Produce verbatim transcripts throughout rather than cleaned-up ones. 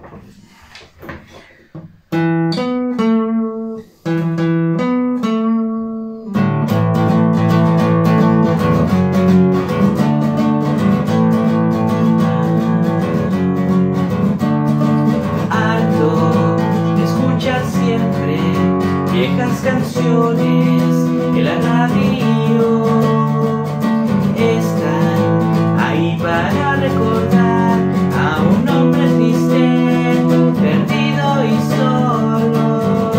Viejas canciones en la radio están ahí para recordar a un hombre triste, perdido y solo.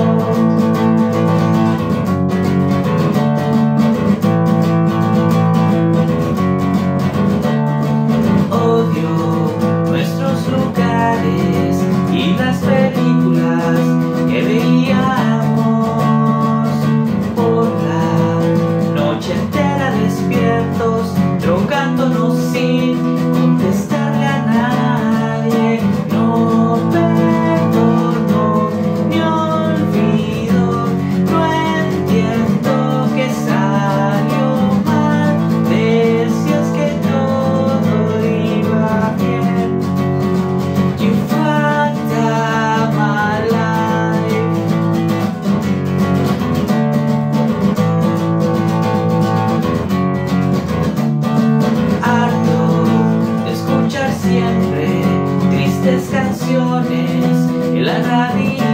Odio nuestros lugares y las películas que veíamos. Drogándonos sin contestarle a nadie. No perdono ni olvido, no entiendo que salió mal. Decías que todo iba bien. You fucked up my life. Siempre tristes canciones en la radio.